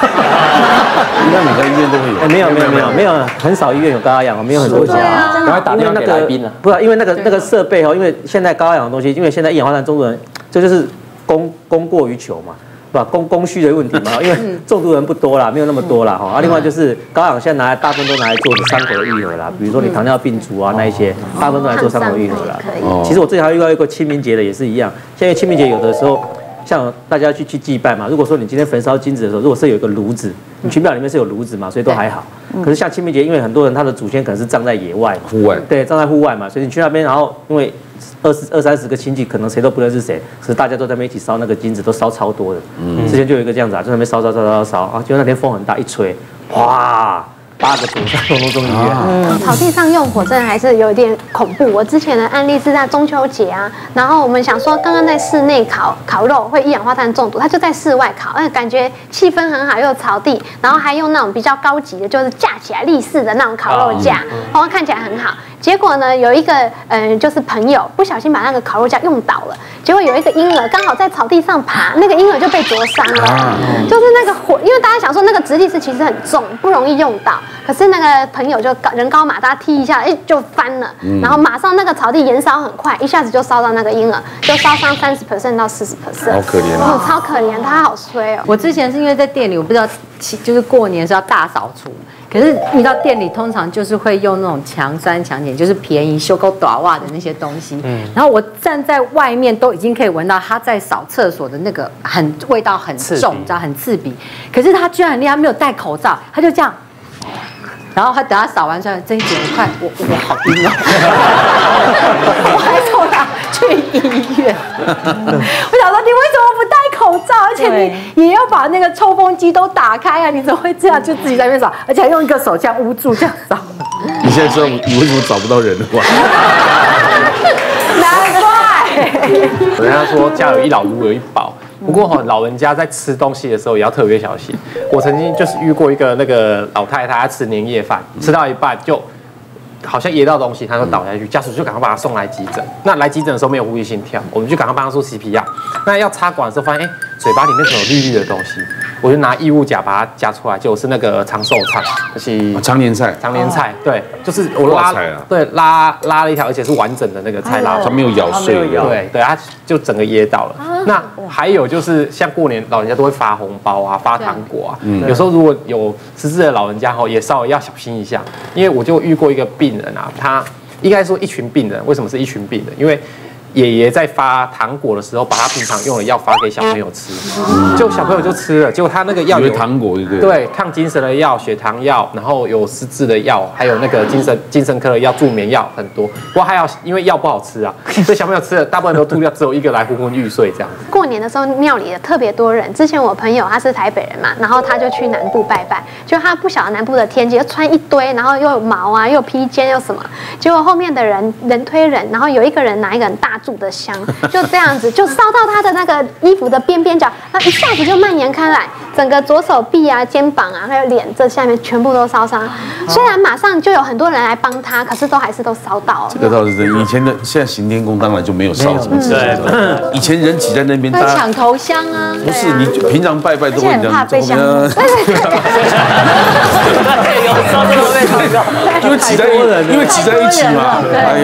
应该每个医院都会有。 没有，很少医院有高压氧，没有很多家。 赶快打电话给来宾了。 不是，因为那个设备因为现在高压氧的东西，因为现在一氧化碳中毒人，这就是供过于求嘛。供需的问题嘛，因为中毒人不多啦，没有那么多啦哈。另外就是高氧现在大部分都拿来做伤口的愈合啦，比如说你糖尿病足啊那一些，大部分都来做伤口愈合啦。其实我之前还遇到一个清明节的也是一样，现在清明节有的时候像大家去祭拜嘛，如果说你今天焚烧金子的时候，如果是有一个炉子，你去庙里面是有炉子嘛，所以都还好。可是像清明节，因为很多人他的祖先可能是葬在野外，对，葬在户外嘛，所以你去那边，然后因为20-30个亲戚，可能谁都不认识谁，可是大家都在那边一起烧那个金子，都烧超多的。之前就有一个这样子啊，就在那边烧啊，就那天风很大，一吹，哗，8个祖上都中医院。 草地上用火真的还是有一点恐怖。我之前的案例是在中秋节啊，然后我们想说刚刚在室内烤肉会一氧化碳中毒，他就在室外烤，感觉气氛很好，又有草地，然后还用那种比较高级的，就是架起来立式的那种烤肉架，然后看起来很好。结果呢，有一个就是朋友不小心把那个烤肉架用倒了，结果有一个婴儿刚好在草地上爬，那个婴儿就被灼伤了。就是那个火，因为大家想说那个直立式其实很重，不容易用到，可是那个朋友就人高马大踢一下，就翻了，然后马上那个草地燃烧很快，一下子就烧到那个婴儿，就烧伤30%到40%， 好可怜啊！ 超可怜，他好衰哦。 我之前是因为在店里，我不知道，就是过年是要大扫除。可是你到店里通常就是会用那种强酸强碱，就是便宜修够短袜的那些东西。然后我站在外面都已经可以闻到他在扫厕所的那个味道很重，你知道很刺鼻。可是他居然很厉害，没有戴口罩，他就这样。然后他等他扫完出来，这一节快，我好晕啊！我还送他去医院。我想说，你为什么不戴口罩？而且你也要把那个抽风机都打开啊！你怎么会这样？就自己在那边扫，而且还用一个手这样捂住这样扫。 你现在知道你为什么找不到人了吧？ 难怪。 人家说家有一老如有一宝。不过老人家在吃东西的时候也要特别小心。我曾经就是遇过一个那个老太太，她吃年夜饭，吃到一半就好像噎到东西，她就倒下去，家属就赶快把她送来急诊。那来急诊的时候没有呼吸心跳，我们就赶快帮她做 CPR。那要插管的时候发现，嘴巴里面怎么有绿绿的东西？我就拿异物夹把它夹出来，结果是那个长寿菜，就是常年菜。 常年菜，对，就是我拉了一条，而且是完整的那个菜拉， 它没有咬碎， 对，它就整个噎到了。那还有就是像过年老人家都会发红包啊，发糖果啊，有时候如果有失智的老人家也稍微要小心一下，因为我就遇过一个病人啊，他应该说一群病人，为什么是一群病人？因为爷爷在发糖果的时候，把他平常用的药发给小朋友吃，就小朋友就吃了，结果他那个药有糖果， 对，抗精神的药、血糖药，然后有失智的药，还有那个精神科的药、助眠药很多。不过还要因为药不好吃啊，所以小朋友吃了大部分都吐掉，只有一个来昏昏欲睡这样子。 过年的时候庙里也特别多人，之前我朋友他是台北人嘛，然后他就去南部拜拜，就他不晓得南部的天气，就穿一堆，然后又有毛啊，又有披肩又什么，结果后面的人推人，然后有一个人拿一个很大柱的香，就这样子就烧到他的那个衣服的边角，那一下子就蔓延开来，整个左手臂啊、肩膀啊，还有脸这下面全部都烧伤。虽然马上就有很多人来帮他，可是还是都烧到了。 这个倒是真。以前的现在行天宫当然就没有烧什么纸，以前人挤在那边，大家抢头香啊。 不是你平常拜拜都会这样， 怕被香。 因为挤在一起嘛。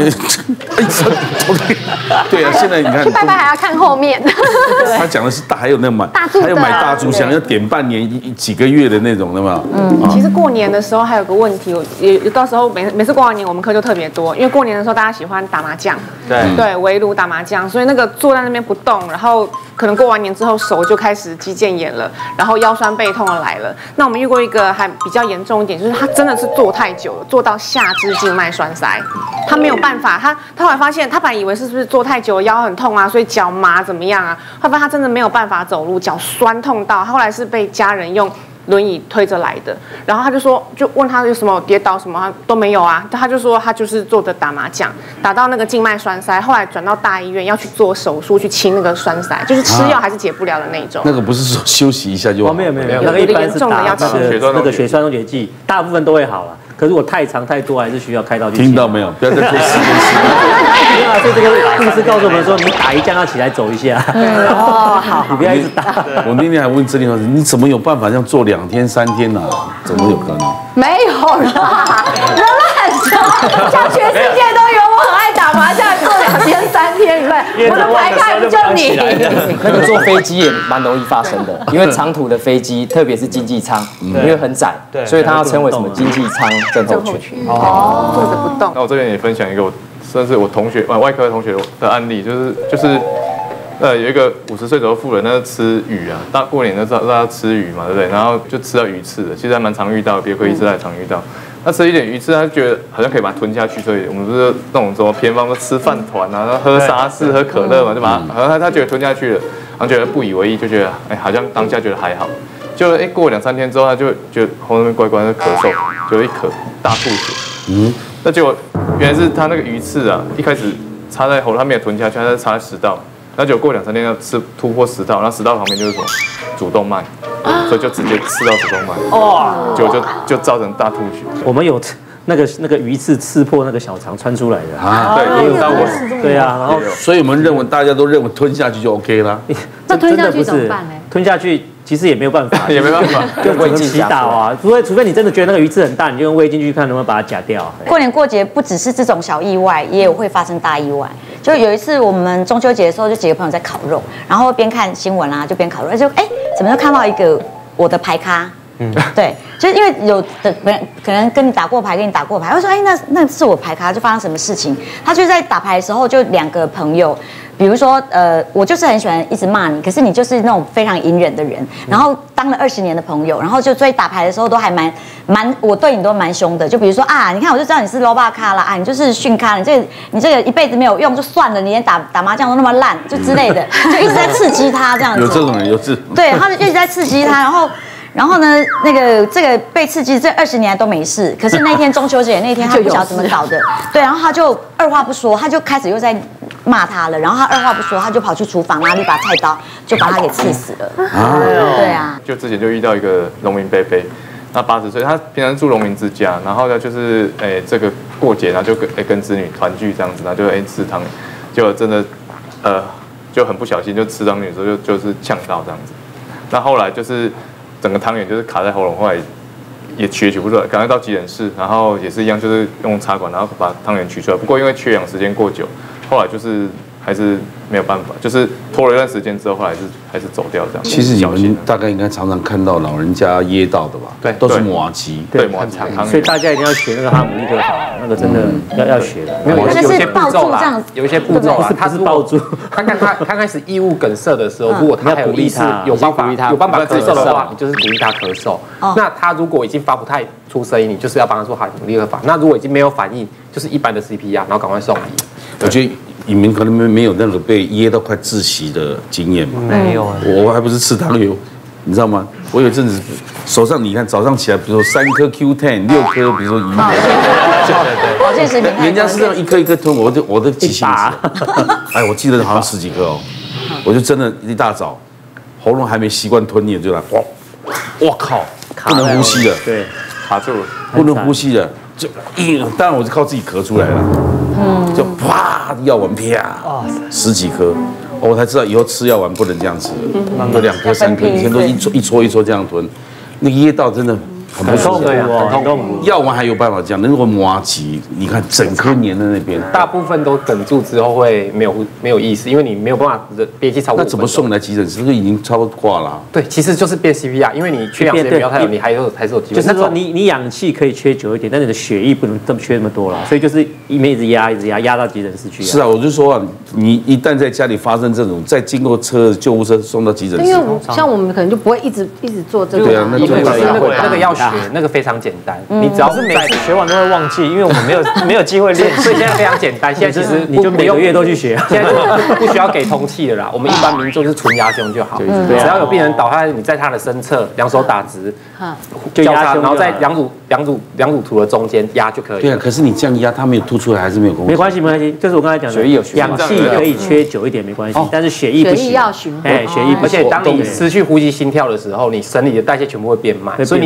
对啊，现在你看去拜拜还要看后面。 他讲的是还有那买大柱， 还有买大柱香，要点半年几个月的那种的嘛。 其实过年的时候还有个问题，到时候每次过完年我们课就特别多，因为过年的时候大家喜欢打麻将，对，围炉打麻将，所以那个坐在那边不动，然后可能过完年之后手就开始肌腱炎了，然后腰酸背痛的来了。那我们遇过一个还比较严重一点，就是他真的是坐太久了，坐到下肢静脉栓塞，他没有办法，他后来发现，他本来以为是不是坐太久了腰很痛啊，所以脚麻怎么样啊，后来发现他真的没有办法走路，脚酸痛到，他后来是被家人用轮椅推着来的，然后他就说，就问他有什么跌倒什么，他都没有啊，他就说他就是坐着打麻将，打到那个静脉栓塞，后来转到大医院要去做手术去清那个栓塞，就是吃药还是解不了的那种。 那个不是说休息一下就好？ 没有，那个一般是打那个血栓溶解剂，大部分都会好了。 可是我太长太多，还是需要开刀去切。 听到没有？不要再做实验室。 对啊，所以这个护士告诉我们说，你打一架要起来走一下。 哦，好， 你不要一直打。 我那天还问郑丽老师，你怎么有办法这样做2天3天呢？怎么有可能？ 没有啦，人乱说，像全世界都有我很爱打麻将，做2天3天，我的牌卡不就你？ 那个坐飞机也蛮容易发生的，因为长途的飞机，特别是经济舱，因为很窄，所以它要称为什么经济舱症候群。 哦，坐着不动。 那我这边也分享一个算是我同学外科同学的案例，就是有一个50岁左右妇人，那吃鱼啊，大过年的时候大家吃鱼嘛，对不对？然后就吃到鱼刺的，其实还蛮常遇到，别科医师还常遇到。他吃一点鱼刺，他就觉得好像可以把它吞下去，所以我们不是那种什么偏方说吃饭团啊，然后喝沙士、喝可乐嘛，就把它，好像他觉得吞下去了，然后觉得不以为意，就觉得好像当下觉得还好，就过2、3天之后，他就觉得喉咙那边乖乖的咳嗽，就一咳大吐血，那结果原来是他那个鱼刺啊，一开始插在喉咙，他没有吞下去，他是插在食道。那就过2、3天要突破食道，然后食道旁边就是什么主动脉，所以就直接刺到主动脉，哇！就造成大吐血。 我们有那个鱼刺刺破那个小肠穿出来的啊， 对，也有到过。 对啊，然后所以我们大家都认为吞下去就 OK 啦。 那吞下去怎么办呢？ 吞下去其实也没有办法， 也没办法， 就只能祈祷啊。除非你真的觉得那个鱼刺很大，你就用胃进去看能不能把它夹掉。 过年过节不只是这种小意外，也有会发生大意外。就有一次我们中秋节的时候，就几个朋友在烤肉，然后边看新闻啊，就边烤肉，就怎么就看到一个我的牌咖。对，就是因为有的可能跟你打过牌，我说那是我牌咖，就发生什么事情？他就在打牌的时候，就2个朋友，比如说我就是很喜欢一直骂你，可是你就是那种非常隐忍的人，然后当了20年的朋友，然后就所以打牌的时候都还我对你都蛮凶的，就比如说你看我就知道你是 low 巴咖啦，你就是训咖，你这个一辈子没有用就算了，你连打麻将都那么烂，就之类的，就一直在刺激他这样子。 有这种人， 对，他就一直在刺激他，然后呢，这个被刺激这20年来都没事，可是那天中秋节那天他不晓得怎么搞的，对，然后他就2话不说，他就开始又在骂他了，然后他2话不说，他就跑去厨房拿了一把菜刀，就把他给刺死了。对啊， 就之前就遇到一个农民伯伯，那80岁，他平常住农民之家，然后呢就是这个过节，然后就跟子女团聚这样子，然后就吃汤圆，就真的就很不小心就吃汤圆的时候就是呛到这样子，那后来就是整个汤圆就是卡在喉咙，后来也取不出来，赶快到急诊室，然后也是一样，就是用插管，然后把汤圆取出来。不过因为缺氧时间过久，后来就是还是没有办法，就是拖了一段时间之后，后来还是走掉这样。 其实你们大概应该常常看到老人家噎到的吧？ 对， 都是麻糬， 对麻糬汤圆。 所以大家一定要学那个哈姆立克法，那个真的要学的。 有些步骤啦，有一些步骤啊， 他是抱住。 他开始异物梗塞的时候，如果他还有意识，有办法咳嗽的话，你就是鼓励他咳嗽。那他如果已经发不太出声音，你就是要帮他做哈姆立克法。那如果已经没有反应，就是一般的 CPR，然后赶快送医。 我觉得你们可能没有那个被噎到快窒息的经验嘛？ 没有， 我还不是吃汤圆，你知道吗？我有一阵子手上你看早上起来，比如说3颗 Q10，6颗，比如说保健食品， 人家是那种一颗一颗吞，我的记性哎，我记得好像10几颗哦，我就真的一大早喉咙还没习惯吞咽，就来哇靠，不能呼吸了， 对， 卡住了， 不能呼吸了，就当然我是靠自己咳出来了，就啪药丸啪10几颗。我才知道以后吃药丸不能这样吃，就2颗3颗，以前都一撮一撮这样吞，那噎到真的很不舒服， 很痛苦。 药丸还有办法这样，如果麻糬，你看整颗粘在那边， 大部分都哽住之后会没有意识，因为你没有办法憋气超过5分钟。 那怎么送来急诊室？已经差不多挂了。 对，其实就是变 CPR， 因为你缺氧时间不要太久，你还是有机会。 就是说你氧气可以缺久一点，但你的血液不能这么缺那么多了，所以就是一直压到急诊室去。 是啊，我就说啊，你一旦在家里发生这种，再经过救护车送到急诊室， 因为像我们可能就不会一直做这个。 对啊，那个要学，那个非常简单，你只要是每次学完都会忘记，因为我们没有机会练， 所以现在非常简单。现在其实你就每个月都去学， 现在不需要给通气的啦。我们一般民众就是纯压胸就好，只要有病人倒下，你在他的身侧2手打直，就压他，然后在两乳突的中间压就可以。 对啊，可是你这样压，他没有凸出来还是没有关系。 没关系，就是我刚才讲的，氧气可以缺久一点没关系，但是血液不行。 要循环， 血液不行。 而且当你失去呼吸心跳的时候，你生理的代谢全部会变慢，所以你血液里面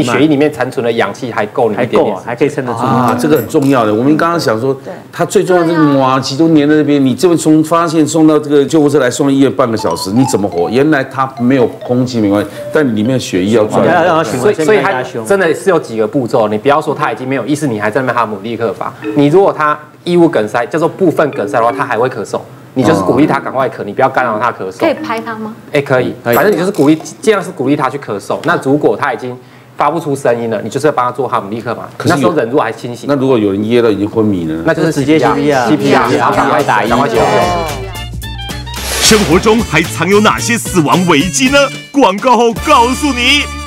面残存的氧气还够你一点点， 还可以撑得住啊，这个很重要的。我们刚刚想说，它最重要的这个麻鸡都粘在那边，你这边从发现送到这个救护车来送到医院半个小时，你怎么活？原来它没有空气没关系，但里面血液要转， 所以它真的是有几个步骤，你不要说他已经没有意识，你还在那边哈姆立克法。你如果他异物梗塞叫做部分梗塞的话，他还会咳嗽。你就是鼓励他赶快咳，你不要干扰他咳嗽。 可以拍他吗？ 可以，反正你就是尽量是鼓励他去咳嗽。那如果他已经发不出声音了，你就是要帮他做哈姆立克嘛。那时候人如果还清醒， 那如果有人噎到已经昏迷了， 那就是直接 CPR， 然后赶快打医，赶快急救。 生活中还藏有哪些死亡危机呢？广告后告诉你。